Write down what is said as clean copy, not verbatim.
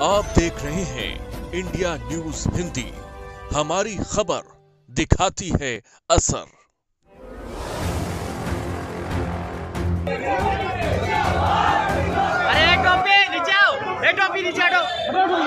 आप देख रहे हैं इंडिया न्यूज हिंदी। हमारी खबर दिखाती है असर। अरे टोपी नीचे आओ, टोपी नीचे हटो।